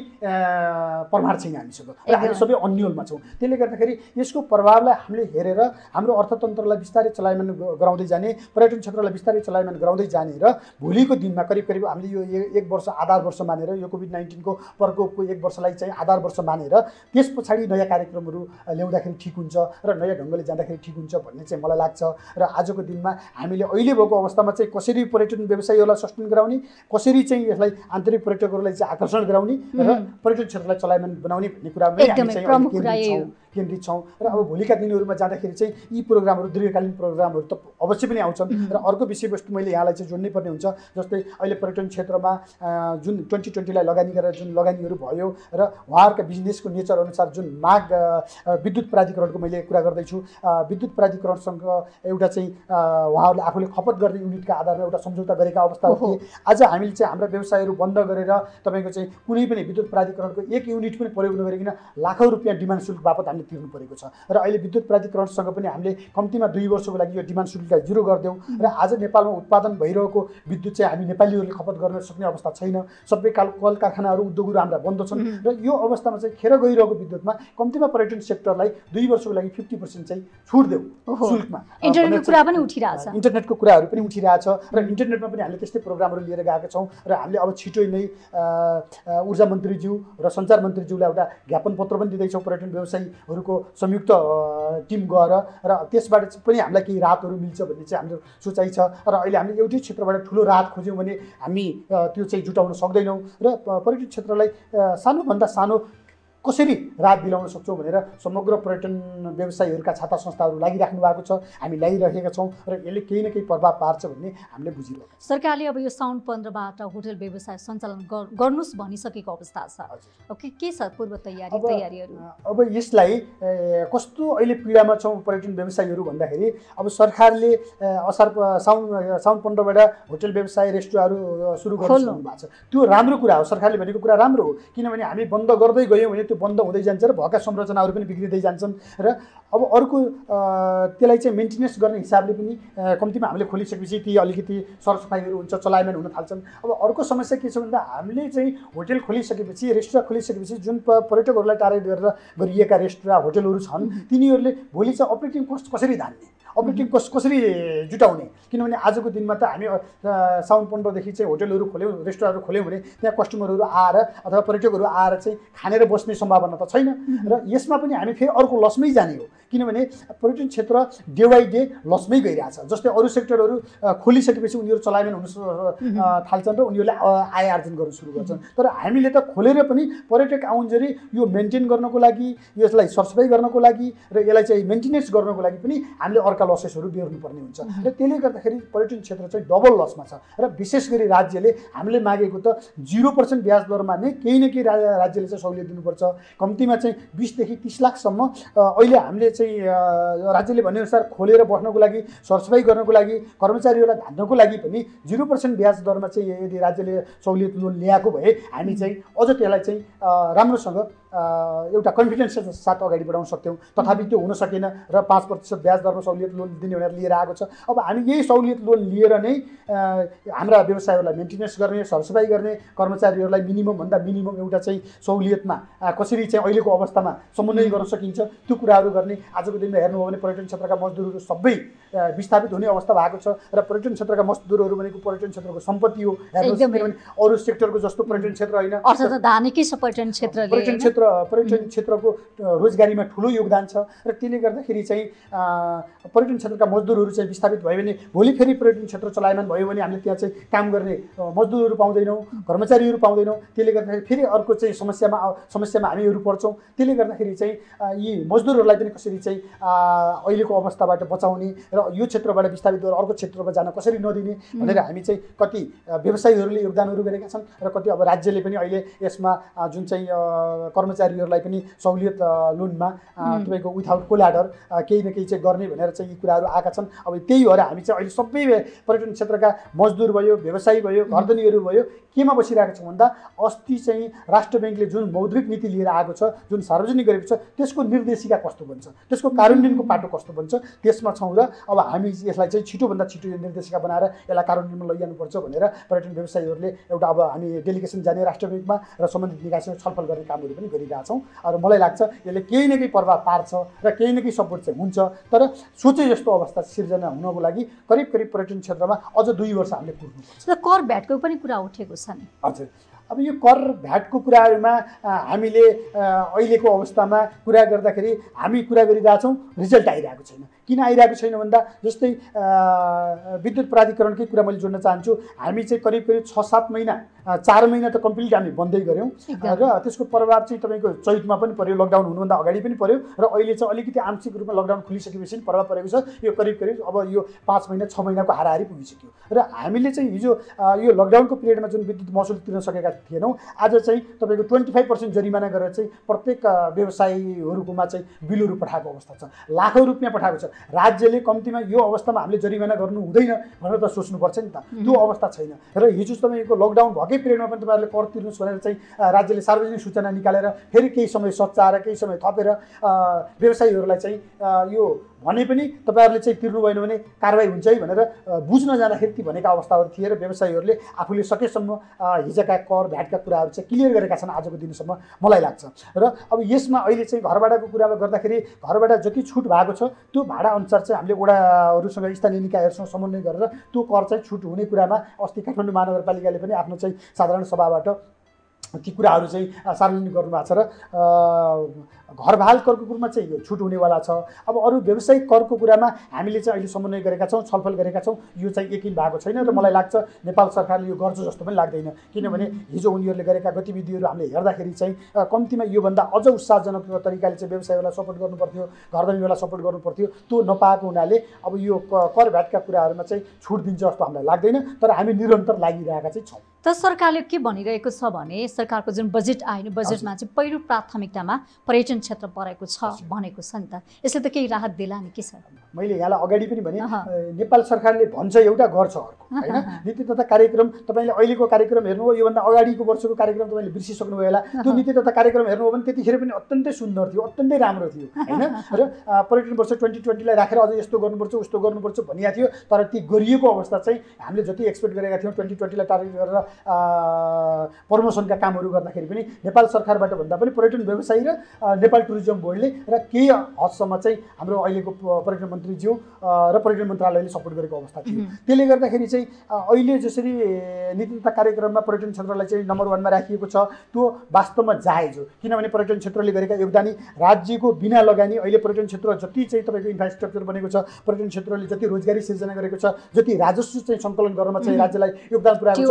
प्रमाण छैन हामीसँग र हामी सबै अन्यलमा छौँ। त्यसले गर्दाखेरि यसको प्रभावलाई हामीले हेरेर हाम्रो अर्थतन्त्रलाई बिस्तारै चलायमान गराउँदै जाने, पर्यटन क्षेत्रलाई बिस्तारै चलायमान गराउँदै जाने र भोलिको दिनमा करिब करिब हामीले यो एक वर्ष आधार वर्ष मानेर यो कोभिड नाइन्टिनको प्रकोपको एक वर्षलाई चाहिँ आधार वर्ष मानेर त्यस पछाडि नयाँ कार्यक्रमहरू ल्याउँदाखेरि ठिक हुन्छ र नयाँ ढङ्गले जाँदाखेरि ठिक हुन्छ भन्ने चाहिँ मलाई लाग्छ। र आजको दिनमा हामीले अहिले भएको अवस्थामा चाहिँ कसरी पर्यटन व्यवसायीहरूलाई सस्टेन गराउने, कसरी चाहिँ यसलाई आन्तरिक पर्यटकहरूलाई चाहिँ आकर्षण गराउने र पर्यटन क्षेत्रलाई चलायमान बनाउने भन्ने कुरामै हामी चाहिँ केन्द्रित छौँ। र अब भोलिका दिनहरूमा जाँदाखेरि चाहिँ यी प्रोग्रामहरू दीर्घकालीन प्रोग्रामहरू त अवश्य पनि आउँछन्। र अर्को विषयवस्तु मैले यहाँलाई चाहिँ जोड्नै पर्ने हुन्छ, जस्तै अहिले पर्यटन क्षेत्रमा जुन ट्वेन्टी ट्वेन्टीलाई लगानी गरेर जुन लगानीहरू भयो र उहाँहरूका बिजनेसको नेचर अनुसार जुन माग विद्युत प्राधिकरणको मैले कुरा गर्दैछु, विद्युत प्राधिकरणसँग एउटा चाहिँ उहाँहरूले आफूले खपत गर्ने युनिटका आधारमा एउटा सम्झौता गरेका अवस्था हो कि आज हामीले चाहिँ हाम्रा व्यवसायहरू बन्द गरेर तपाईँको चाहिँ कुनै पनि विद्युत प्राधिकरणको एक युनिट पनि प्रयोग नगरिकन लाखौँ रुपियाँ डिमान्ड शुल्क बापत हामीले तिर्नु परेको छ। र अहिले विद्युत प्राधिकरणसँग पनि हामीले कम्तीमा दुई वर्षको लागि यो डिमान्ड शुल्कलाई जिरो गरिदेऊ र आज नेपालमा उत्पादन भइरहेको विद्युत चाहिँ हामी नेपालीहरूले खपत गर्न सक्ने अवस्था छैन। सबै काल कल कारखानाहरू उद्योगहरू हाम्रा बन्द छन् र यो अवस्थामा चाहिँ खेर गइरहेको विद्युतमा कम्तीमा पर्यटन सेक्टरलाई दुई वर्षको लागि फिफ्टी पर्सेन्ट चाहिँ छुट देऊ शुल्कमा।
इन्टरनेटको कुरा पनि उठिरहेछ,
इन्टरनेटको कुराहरू पनि उठिरहेछ र इन्टरनेटमा पनि हामीले त्यस्तै प्रोग्रामहरू लिएर गएका छौँ। र हामीले अब छिटो नै ऊर्जा मन्त्रीज्यू र सञ्चार मन्त्रीज्यूलाई एउटा ज्ञापन पत्र पनि दिँदैछौँ पर्यटन व्यवसायीहरूको संयुक्त टिम गएर, र त्यसबाट पनि हामीलाई केही राहतहरू मिल्छ भन्ने चाहिँ हाम्रो सोचाइ छ। र अहिले हामीले एउटै क्षेत्रबाट ठुलो राहत खोज्यौँ भने हामी त्यो चाहिँ जुटाउन सक्दैनौँ र पर्यटन क्षेत्रलाई सानोभन्दा सानो कसरी राहत दिलाउन सक्छौँ भनेर समग्र पर्यटन व्यवसायीहरूका छाता संस्थाहरू लागिराख्नु भएको छ, हामी लागिरहेका छौँ र यसले केही न केही प्रभाव पार्छ भन्ने हामीले बुझिरहेको छ।
सरकारले अब यो साउन पन्ध्रबाट होटल व्यवसाय सञ्चालन गर्नुहोस् भनिसकेको अवस्था छ, ओके के छ पूर्व तयारी तयारीहरू?
अब यसलाई कस्तो अहिले पीडामा छौँ पर्यटन व्यवसायीहरू भन्दाखेरि अब सरकारले असार साउन साउन पन्ध्रबाट होटल व्यवसाय रेस्टुरेन्टहरू सुरु गर्नु भएको छ, त्यो राम्रो कुरा हो, सरकारले भनेको कुरा राम्रो हो। किनभने हामी बन्द गर्दै गयौँ भने त्यो बन्द हुँदै जान्छ र भएका संरचनाहरू पनि बिग्रिँदै जान्छन् र अब अर्को त्यसलाई चाहिँ मेन्टेनेन्स गर्ने हिसाबले पनि कम्तीमा हामीले खोलिसकेपछि ती अलिकति सरसफाइहरू हुन्छ, चलायमान हुन थाल्छन्। अब अर्को समस्या के छ भन्दा हामीले चाहिँ होटल खोलिसकेपछि रेस्टुरेन्ट खोलिसकेपछि जुन पर्यटकहरूलाई टार्गेट गरेर गरिएका रेस्टुरेन्ट होटलहरू छन् तिनीहरूले भोलि चाहिँ अपरेटिङ कस्ट कसरी धान्ने, अपरेटिङ कस्ट कसरी जुटाउने? किनभने आजको दिनमा त हामी साउन पन्ध्रदेखि चाहिँ होटलहरू खोल्यौँ, रेस्टुरेन्टहरू खोल्यौँ भने त्यहाँ कस्टमरहरू आएर अथवा पर्यटकहरू आएर चाहिँ खानेर बस्ने सम्भावना त छैन र यसमा पनि हामी फेरि अर्को लसमै जाने हो। किनभने पर्यटन क्षेत्र डे बाई डे लसमै गइरहेछ। जस्तै अरू सेक्टरहरू खोलिसकेपछि उनीहरू चलायमान हुन थाल्छन् र उनीहरूले आय आर्जन गर्न सुरु गर्छन्, तर हामीले त खोलेर पनि पर्यटक आउन्जरी यो मेन्टेन गर्नको लागि, यसलाई सरसफाइ गर्नको लागि र यसलाई चाहिँ मेन्टेनेन्स गर्नको लागि पनि हामीले अर्का लसेसहरू बेर्नुपर्ने हुन्छ र त्यसले गर्दाखेरि पर्यटन क्षेत्र चाहिँ डबल लसमा छ। र विशेष गरी राज्यले हामीले मागेको त जिरो पर्सेन्ट ब्याज दरमा नै केही न केही राज्यले चाहिँ सहुलियत दिनुपर्छ। कम्तीमा चाहिँ बिसदेखि तिस लाखसम्म अहिले हामीले चाहिँ राज्यले भनेअनुसार खोलेर बस्नको लागि सरसफाइ गर्नको लागि कर्मचारीहरूलाई धान्नको लागि पनि जिरो पर्सेन्ट ब्याज दरमा चाहिँ यदि राज्यले सहुलियत लोन ल्याएको भए हामी चाहिँ अझ त्यसलाई चाहिँ राम्रोसँग एउटा कन्फिडेन्सका साथ अगाडि बढाउन सक्थ्यौँ। तथापि त्यो हुन सकेन र पाँच प्रतिशत ब्याज दरमा सहुलियत लोन दिने भनेर लिएर आएको छ। अब हामी यही सहुलियत लोन लिएर नै हाम्रा व्यवसायहरूलाई मेन्टेनेन्स गर्ने, सरसफाइ गर्ने, कर्मचारीहरूलाई मिनिममभन्दा मिनिमम एउटा चाहिँ सहुलियतमा कसरी चाहिँ अहिलेको अवस्थामा समन्वय गर्न सकिन्छ त्यो कुराहरू गर्ने। आजको दिनमा हेर्नुभयो भने पर्यटन क्षेत्रका मजदुरहरू सबै विस्थापित हुने अवस्था भएको छ र पर्यटन क्षेत्रका मजदुरहरू भनेको पर्यटन क्षेत्रको सम्पत्ति हो। किनभने अरू सेक्टरको जस्तो पर्यटन क्षेत्र होइन,
अर्थात् धानेकै छ पर्यटन क्षेत्रले।
पर्यटन क्षेत्र पर्यटन क्षेत्रको रोजगारीमा ठुलो योगदान छ र त्यसले गर्दाखेरि चाहिँ पर्यटन क्षेत्रका मजदुरहरू चाहिँ विस्थापित भयो भने भोलि फेरि पर्यटन क्षेत्र चलायमान भयो भने हामीले त्यहाँ चाहिँ काम गर्ने मजदुरहरू पाउँदैनौँ, कर्मचारीहरू पाउँदैनौँ। त्यसले गर्दाखेरि फेरि अर्को चाहिँ समस्यामा समस्यामा हामीहरू पर्छौँ। त्यसले गर्दाखेरि चाहिँ यी मजदुरहरूलाई पनि कसरी चाहिँ अहिलेको अवस्थाबाट बचाउने र यो क्षेत्रबाट विस्थापित भएर अर्को क्षेत्रमा जान कसरी नदिने भनेर हामी चाहिँ कति व्यवसायीहरूले योगदानहरू गरेका छन् र कति अब राज्यले पनि अहिले यसमा जुन चाहिँ कर्मचारीहरूलाई पनि सहुलियत लोनमा तपाईँको विथआउट कोलाडर केही न केही चाहिँ गर्ने भनेर चाहिँ यी कुराहरू आएका छन्। अब त्यही भएर हामी चाहिँ अहिले सबै पर्यटन क्षेत्रका मजदुर भयो, व्यवसायी भयो, घरधनीहरू भयो केमा बसिरहेको छौँ भन्दा अस्ति चाहिँ राष्ट्र ब्याङ्कले जुन मौद्रिक नीति लिएर आएको छ, जुन सार्वजनिक गरेको छ त्यसको निर्देशिका कस्तो बन्छ, त्यसको कार्यान्वयनको पाटो कस्तो बन्छ त्यसमा छौँ र अब हामी यसलाई चाहिँ छिटोभन्दा छिटो यो निर्देशिका बनाएर यसलाई कार्यान्वयनमा लैजानुपर्छ भनेर पर्यटन व्यवसायीहरूले एउटा अब हामी डेलिगेसन जाने राष्ट्र ब्याङ्कमा र सम्बन्धित निकायसँग छलफल गर्ने कामहरू पनि गरिरहेछौँ। र मलाई लाग्छ यसले केही न केही प्रभाव पार्छ र केही न केही सपोर्ट चाहिँ हुन्छ। तर सोचे जस्तो अवस्था सिर्जना हुनको लागि करिब करिब पर्यटन क्षेत्रमा अझ दुई वर्ष हामीले कुर्नुपर्छ।
र कर भ्याटको पनि कुरा उठेको छ नि।
हजुर, अब यो कर भ्याटको कुराहरूमा हामीले अहिलेको अवस्थामा कुरा गर्दाखेरि हामी कुरा गरिरहेछौँ, रिजल्ट आइरहेको छैन। किन आइरहेको छैन भन्दा जस्तै विद्युत प्राधिकरणकै कुरा मैले जोड्न चाहन्छु। हामी चाहिँ करिब करिब छ सात महिना चार महिना त कम्प्लिट हामी बन्दै गऱ्यौँ र त्यसको प्रभाव चाहिँ तपाईँको चैतमा पनि पर्यो, लकडाउन हुनुभन्दा अगाडि पनि पर्यो र अहिले चाहिँ अलिकति आंशिक रूपमा लकडाउन खुलिसकेपछि पनि प्रभाव परेको छ। यो करिब करिब अब यो पाँच महिना छ महिनाको हाराहारी पुगिसक्यो र हामीले चाहिँ हिजो यो लकडाउनको पिरियडमा जुन विद्युत महसुल तिर्न सकेका थिएनौँ आज चाहिँ तपाईँको ट्वेन्टी फाइभ पर्सेन्ट जरिमाना गरेर चाहिँ प्रत्येक व्यवसायीहरूकोमा चाहिँ बिलहरू पठाएको अवस्था छ, लाखौँ रुपियाँ पठाएको छ। राज्यले कम्तीमा यो अवस्थामा हामीले जरिमाना गर्नु हुँदैन भनेर त सोच्नुपर्छ नि त, त्यो अवस्था छैन। र हिजो तपाईँको लकडाउन भएकै पिरियडमा पनि तपाईँहरूले कर तिर्नुहोस् भनेर चाहिँ राज्यले सार्वजनिक सूचना निकालेर फेरि केही समय सच्चाएर केही समय थपेर व्यवसायीहरूलाई चाहिँ यो भने पनि तपाईँहरूले चाहिँ तिर्नु भएन भने कारवाही हुन्छ है भनेर बुझ्न जाँदाखेरि ती भनेका अवस्थाहरू थिए र व्यवसायीहरूले आफूले सकेसम्म हिजोका कर भ्याटका कुराहरू चाहिँ क्लियर गरेका छन् आजको दिनसम्म मलाई लाग्छ। र अब यसमा अहिले चाहिँ घरभाडाको कुरामा गर्दाखेरि घरबाट जति छुट भएको छ त्यो भाडा अनुसार चाहिँ हामीले वडाहरूसँग स्थानीय निकायहरूसँग समन्वय गरेर त्यो कर चाहिँ छुट हुने कुरामा अस्ति काठमाडौँ महानगरपालिकाले पनि आफ्नो चाहिँ साधारण सभाबाट ती कुराहरू चाहिँ सार्वजनिक गर्नुभएको छ र घरभाल करको कुरामा चाहिँ यो छुट हुनेवाला छ। अब अरू व्यावसायिक करको कुरामा हामीले चाहिँ अहिले समन्वय गरेका छौँ, छलफल गरेका छौँ। यो चाहिँ यकिन भएको छैन र मलाई लाग्छ नेपाल सरकारले यो गर्छ जस्तो पनि लाग्दैन। किनभने हिजो उनीहरूले गरेका गतिविधिहरू हामीले हेर्दाखेरि चाहिँ कम्तीमा योभन्दा अझ उत्साहजनक तरिकाले चाहिँ व्यवसायीहरूलाई सपोर्ट गर्नुपर्थ्यो, घरधनीहरूलाई सपोर्ट गर्नुपर्थ्यो। त्यो नपाएको हुनाले अब यो कर भ्याटका कुराहरूमा चाहिँ छुट दिन्छ जस्तो हामीलाई लाग्दैन। तर हामी निरन्तर लागिरहेका चाहिँ छौँ।
त सरकारले के भनिरहेको छ भने सरकारको जुन बजेट आयो बजेटमा चाहिँ पहिलो प्राथमिकतामा पर्यटन क्षेत्र परेको छ भनेको छ नि त। यसले त केही राहत दिला नि के छ?
मैले यहाँलाई अगाडि पनि भने नेपाल सरकारले भन्छ एउटा गर्छ अर्को हैन। नीति तथा कार्यक्रम तपाईँले अहिलेको कार्यक्रम हेर्नुभयो, योभन्दा अगाडिको वर्षको कार्यक्रम तपाईँले बिर्सिसक्नुभयो होला। त्यो नीति तथा कार्यक्रम हेर्नुभयो भने त्यतिखेर पनि अत्यन्तै सुन्दर थियो, अत्यन्तै राम्रो थियो हैन। र पर्यटन वर्ष ट्वेन्टी ट्वेन्टीलाई राखेर अझ यस्तो गर्नुपर्छ उस्तो गर्नुपर्छ भनिएको थियो। तर ती गरिएको अवस्था चाहिँ हामीले जति एक्सपेक्ट गरेका थियौँ ट्वेन्टी ट्वेन्टीलाई टार्गेट गरेर प्रमोसनका कामहरू गर्दाखेरि पनि नेपाल सरकारबाट भन्दा पनि पर्यटन व्यवसायी र नेपाल टुरिज्म बोर्डले र केही हदसम्म चाहिँ हाम्रो अहिलेको पर्यटन मन्त्रीज्यू र पर्यटन मन्त्रालयले सपोर्ट गरेको अवस्था थियो। त्यसले गर्दाखेरि चाहिँ अहिले जसरी नीति तथा कार्यक्रममा पर्यटन क्षेत्रलाई चाहिँ नम्बर वानमा राखिएको छ त्यो वास्तवमा जायज हो। किनभने पर्यटन क्षेत्रले गरेका योगदानी राज्यको बिना लगानी अहिले पर्यटन क्षेत्र जति चाहिँ तपाईँको इन्फ्रास्ट्रक्चर बनेको छ, पर्यटन क्षेत्रले जति रोजगारी सिर्जना गरेको छ, जति राजस्व चाहिँ सङ्कलन गर्नमा चाहिँ राज्यलाई योगदान पुर्याएको छ, त्यो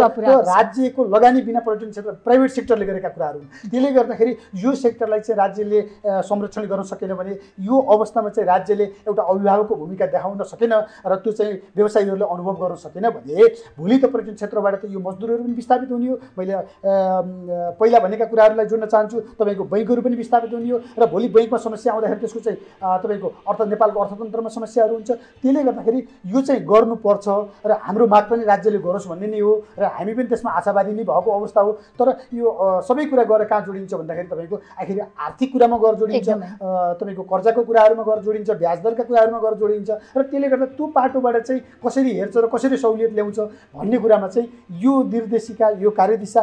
राज्यको लगानी बिना पर्यटन क्षेत्र प्राइभेट सेक्टरले गरेका कुराहरू हुन्। त्यसले गर्दाखेरि यो सेक्टरलाई चाहिँ राज्यले संरक्षण गर्न सकेन भने, यो अवस्थामा चाहिँ राज्यले एउटा अभिभावकको भूमिका देखाउन सकेन र त्यो चाहिँ व्यवसायीहरूले अनुभव गर्न सकेन भने भोलि त पर्यटन क्षेत्रबाट त यो मजदुरहरू पनि विस्थापित हुने हो। मैले पहिला भनेका कुराहरूलाई जोड्न चाहन्छु, तपाईँको बैङ्कहरू पनि विस्थापित हुने हो र भोलि बैङ्कमा समस्या आउँदाखेरि त्यसको चाहिँ तपाईँको अर्थ नेपालको अर्थतन्त्रमा समस्याहरू हुन्छ। त्यसले गर्दाखेरि यो चाहिँ गर्नुपर्छ र हाम्रो माग पनि राज्यले गरोस् भन्ने नै हो र हामी पनि त्यसमा आशावादी नै भएको अवस्था हो। तर यो सबै कुरा गरेर कहाँ जोडिन्छ भन्दाखेरि तपाईँको आखिर आर्थिक कुरामा गएर जोडिन्छ, तपाईँको कर्जाको कुराहरूमा गएर जोडिन्छ, ब्याज दरका कुराहरूमा गएर जोडिन्छ र त्यसले गर्दा त्यो पाटोबाट चाहिँ कसरी हेर्छ र कसरी सहुलियत ल्याउँछ भन्ने कुरामा चाहिँ यो निर्देशिका, यो कार्यदिशा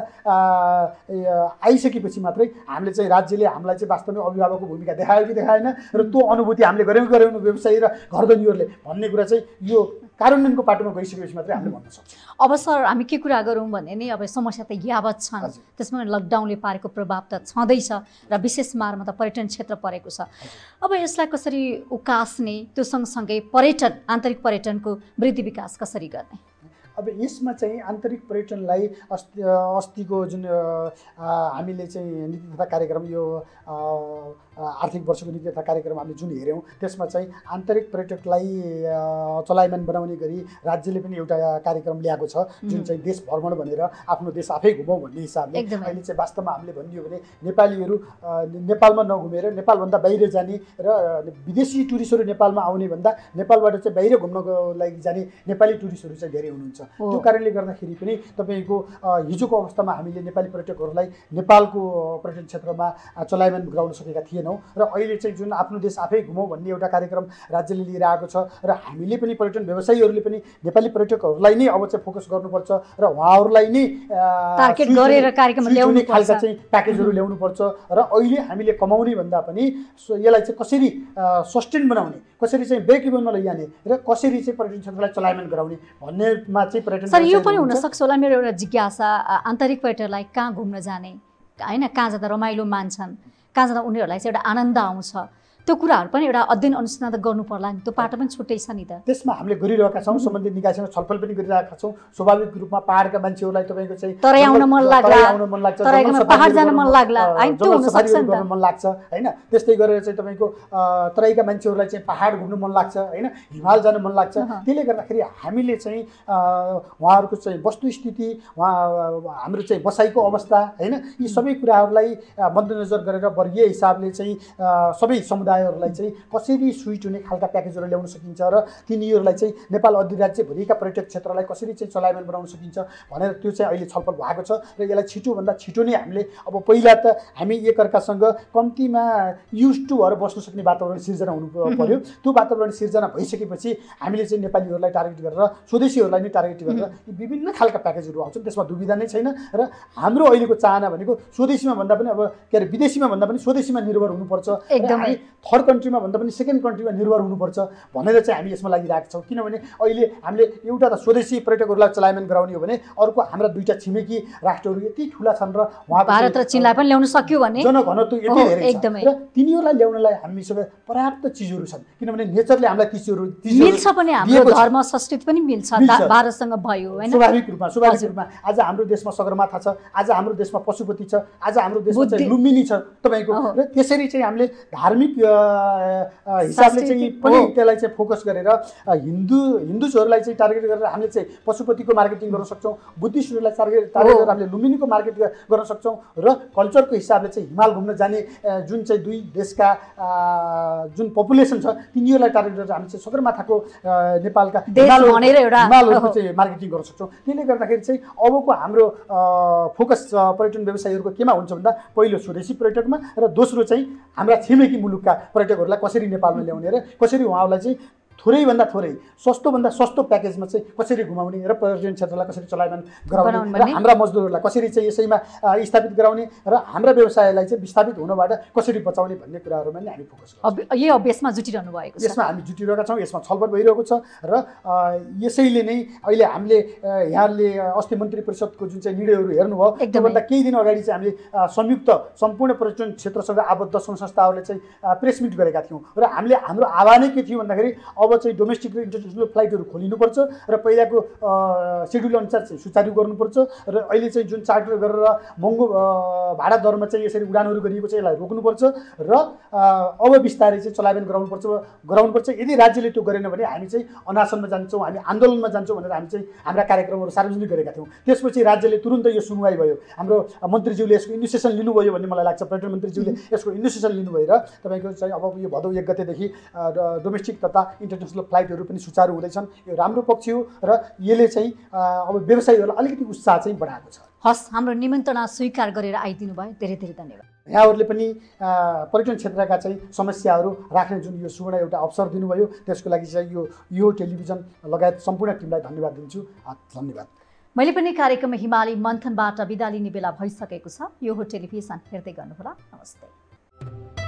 आइसकेपछि मात्रै हामीले चाहिँ राज्यले हामीलाई चाहिँ वास्तवमै अभिभावकको भूमिका देखायो कि देखाएन र त्यो अनुभूति हामीले गऱ्यौँ गऱ्यौँ व्यवसायी र घरधनीहरूले भन्ने कुरा चाहिँ यो कार्यान्वयनको पाटोमा गइसकेपछि मात्रै हामीले भन्न सक्छौँ।
अब सर हामी के कुरा गरौँ भने नि अब समस्या त यावत छन्, त्यसमा लकडाउनले पारेको प्रभाव त छँदैछ र विशेष मारमा त पर्यटन क्षेत्र परेको छ। अब यसलाई कसरी उकास्ने, त्यो सँगसँगै पर्यटन आन्तरिक पर्यटनको वृद्धि विकास कसरी गर्ने?
अब यसमा चाहिँ आन्तरिक पर्यटनलाई अस्ति अस्तिको जुन हामीले चाहिँ नीति तथा कार्यक्रम, यो आर्थिक वर्षको नीति तथा कार्यक्रम हामीले जुन हेऱ्यौँ त्यसमा चाहिँ आन्तरिक पर्यटकलाई चलायमान बनाउने गरी राज्यले पनि एउटा कार्यक्रम ल्याएको छ, जुन चाहिँ देश भ्रमण भनेर आफ्नो देश आफै घुमाउँ भन्ने हिसाबले। अहिले चाहिँ वास्तवमा हामीले भनियो भने नेपालीहरू नेपालमा नघुमेर नेपालभन्दा बाहिर जाने र विदेशी टुरिस्टहरू नेपालमा आउने भन्दा नेपालबाट चाहिँ बाहिर घुम्नको लागि जाने नेपाली टुरिस्टहरू चाहिँ धेरै हुनुहुन्छ। त्यो कारणले गर्दाखेरि पनि तपाईँको हिजोको अवस्थामा हामीले नेपाली पर्यटकहरूलाई नेपालको पर्यटन क्षेत्रमा चलायमान गराउन सकेका थिएनौँ र अहिले चाहिँ जुन आफ्नो देश आफै घुमाउँ भन्ने एउटा कार्यक्रम राज्यले लिएर आएको छ र हामीले पनि पर्यटन व्यवसायीहरूले पनि नेपाली पर्यटकहरूलाई नै अब चाहिँ फोकस गर्नुपर्छ र उहाँहरूलाई नै
टार्गेट गरेर कार्यक्रम ल्याउने
खालका चाहिँ प्याकेजहरू ल्याउनुपर्छ र अहिले हामीले कमाउने भन्दा पनि यसलाई चाहिँ कसरी सस्टेन बनाउने, कसरी चाहिँ ब्रेक इभनमा लैजाने र कसरी चाहिँ पर्यटन क्षेत्रलाई चलायमान गराउने भन्नेमा चाहिँ पर्यटन।
सर यो पनि हुनसक्छ होला मेरो एउटा जिज्ञासा, आन्तरिक पर्यटकलाई कहाँ घुम्न जाने होइन, कहाँ जाँदा रमाइलो मान्छन्, कहाँ जाँदा उनीहरूलाई चाहिँ एउटा आनन्द आउँछ, त्यो कुराहरू पनि एउटा अध्ययन अनुसन्धान त गर्नु पर्ला नि, त्यो पाटो पनि छुट्टै छ नि त।
त्यसमा हामीले गरिरहेका छौँ, सम्बन्धित निकायसँग छलफल पनि गरिरहेका छौँ। स्वाभाविक रूपमा पहाडका मान्छेहरूलाई तपाईँको चाहिँ
तराई आउन मन लाग्ला,
आउन मन लाग्छ,
पहाड जान मन लाग्ला,
जङ्गल सफारी गर्न मन लाग्छ होइन। त्यस्तै गरेर चाहिँ तपाईँको तराईका मान्छेहरूलाई चाहिँ पहाड घुम्न मन लाग्छ होइन, हिमाल जान मन लाग्छ। त्यसले गर्दाखेरि हामीले चाहिँ उहाँहरूको चाहिँ वस्तुस्थिति, उहाँ हाम्रो चाहिँ बसाइको अवस्था होइन, यी सबै कुराहरूलाई मध्यनजर गरेर वर्गीय हिसाबले चाहिँ सबै समुदाय लाई चाहिँ कसरी स्विट हुने खालका प्याकेजहरू ल्याउन सकिन्छ र तिनीहरूलाई चाहिँ नेपाल अधिराज्यभरिका पर्यटक क्षेत्रलाई कसरी चाहिँ चलायमान बनाउन सकिन्छ भनेर त्यो चाहिँ अहिले छलफल भएको छ र यसलाई छिटोभन्दा छिटो नै हामीले अब पहिला त हामी एकअर्कासँग कम्तीमा युज टु भएर बस्न सक्ने वातावरण सिर्जना हुनु पर्यो। त्यो वातावरण सिर्जना भइसकेपछि हामीले चाहिँ नेपालीहरूलाई टार्गेट गरेर स्वदेशीहरूलाई नै टार्गेट गरेर विभिन्न खालका प्याकेजहरू आउँछन्, त्यसमा दुविधा नै छैन। र हाम्रो अहिलेको चाहना भनेको स्वदेशीमा भन्दा पनि अब के अरे विदेशीमा भन्दा पनि स्वदेशीमा निर्भर हुनुपर्छ, एकदमै थर्ड कन्ट्रीमा भन्दा पनि सेकेन्ड कन्ट्रीमा निर्भर हुनुपर्छ भनेर चाहिँ हामी यसमा लागिरहेका छौँ। किनभने अहिले हामीले एउटा त स्वदेशी पर्यटकहरूलाई चलायमान गराउने हो भने अर्को हाम्रा दुईटा छिमेकी राष्ट्रहरू यति ठुला छन् र उहाँको
भारत र चीनलाई पनि ल्याउन सक्यो भने
जनघनत्व यति धेरै छ र तिनीहरूलाई ल्याउनलाई हामीसँग पर्याप्त चिजहरू छन्, किनभने नेचरले हामीलाई चिजहरू
मिल्छ पनि, हाम्रो धर्म संस्कृति पनि मिल्छ भारतसँग भयो हैन।
स्वाभाविक रूपमा स्वाभाविक रूपमा आज हाम्रो देशमा सगरमाथा छ, आज हाम्रो देशमा पशुपति छ, आज हाम्रो देशमा चाहिँ लुम्बिनी छ तपाईँको, र त्यसरी चाहिँ हामीले धार्मिक हिसाबले चाहिँ पनि त्यसलाई चाहिँ फोकस गरेर हिन्दू हिन्दूजहरूलाई चाहिँ टार्गेट गरेर हामीले चाहिँ पशुपतिको मार्केटिङ गर्न सक्छौँ, बुद्धिस्टहरूलाई टार्गेट टार्गेट गरेर हामीले लुम्बिनीको मार्केट गर्न सक्छौँ र कल्चरको हिसाबले चाहिँ हिमाल घुम्न जाने जुन चाहिँ दुई देशका जुन पपुलेसन छ तिनीहरूलाई टार्गेट गरेर हामी चाहिँ सगरमाथाको नेपालका हिमालहरूको चाहिँ मार्केटिङ गर्न सक्छौँ। त्यसले गर्दाखेरि चाहिँ अबको हाम्रो फोकस पर्यटन व्यवसायीहरूको केमा हुन्छ भन्दा पहिलो स्वदेशी पर्यटकमा र दोस्रो चाहिँ हाम्रा छिमेकी मुलुकका पर्यटकहरूलाई कसरी नेपालमा ल्याउने र कसरी उहाँहरूलाई चाहिँ थोरैभन्दा थोरै सस्तोभन्दा सस्तो प्याकेजमा चाहिँ कसरी घुमाउने र पर्यटन क्षेत्रलाई कसरी चलायमान गराउने र हाम्रा मजदुरहरूलाई कसरी चाहिँ यसैमा स्थापित गराउने र हाम्रा व्यवसायलाई चाहिँ विस्थापित हुनबाट कसरी बचाउने भन्ने कुराहरूमा नै हामी फोकस गर्छौँ।
यही अभ्यासमा जुटिरहनु भएको छ,
यसमा हामी जुटिरहेका छौँ, यसमा छलफल भइरहेको छ र यसैले नै अहिले हामीले यहाँले अस्ति मन्त्री परिषदको जुन चाहिँ निर्णयहरू हेर्नुभयो त्योभन्दा केही दिन अगाडि चाहिँ हामीले संयुक्त सम्पूर्ण पर्यटन क्षेत्रसँग आबद्ध सङ्घ संस्थाहरूले चाहिँ प्रेस मिट गरेका थियौँ र हामीले हाम्रो आह्वानै के थियो भन्दाखेरि अब चाहिँ डोमेस्टिक र इन्टरनेसनल फ्लाइटहरू खोलिनुपर्छ र पहिलाको सेड्युल अनुसार चाहिँ सुचारू गर्नुपर्छ र अहिले चाहिँ जुन चार्टर गरेर महँगो भाडा दरमा चाहिँ यसरी उडानहरू गरिएको चाहिँ यसलाई रोक्नुपर्छ र अब बिस्तारै चाहिँ चलायमान गराउनुपर्छ गराउनुपर्छ यदि राज्यले त्यो गरेन भने हामी चाहिँ अनासनमा जान्छौँ, हामी आन्दोलनमा जान्छौँ भनेर हामी चाहिँ हाम्रा कार्यक्रमहरू सार्वजनिक गरेका थियौँ। त्यसपछि राज्यले तुरुन्तै यो सुनवाई भयो, हाम्रो मन्त्रीज्यूले यसको इनिसिएसन लिनुभयो भन्ने मलाई लाग्छ। पर्यटन मन्त्रीज्यूले यसको इनिसिएसन लिनुभयो र तपाईँको चाहिँ अब यो भदौ एक गतेदेखि डोमेस्टिक तथा इन्टरनेसनल फ्लाइटहरू पनि सुचारू हुँदैछन्। यो राम्रो पक्ष हो र यसले चाहिँ अब व्यवसायीहरूलाई अलिकति उत्साह चाहिँ बढाएको छ।
हस्, हाम्रो निमन्त्रणा स्वीकार गरेर आइदिनु भयो, धेरै धेरै धन्यवाद।
यहाँहरूले पनि पर्यटन क्षेत्रका चाहिँ समस्याहरू राख्ने जुन यो सुवर्ण एउटा अवसर दिनुभयो त्यसको लागि चाहिँ यो यो टेलिभिजन लगायत सम्पूर्ण टिमलाई धन्यवाद दिन्छु। धन्यवाद।
मैले पनि कार्यक्रम हिमाली मन्थनबाट बिदा लिने बेला भइसकेको छ। यो हो टेलिभिजन, हेर्दै गर्नुहोला। नमस्ते।